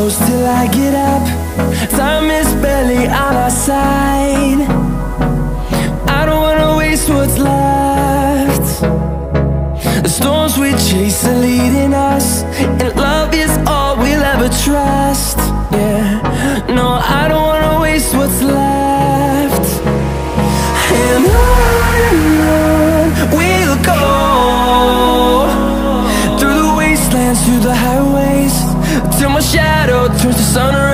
close till I get up. Time is barely on our side. I don't wanna waste what's left. The storms we chase are leading us, and love is all we'll ever trust. Yeah, no, I don't wanna waste what's left. And on we'll go, through the wastelands, through the highways, till my shadow turns to sun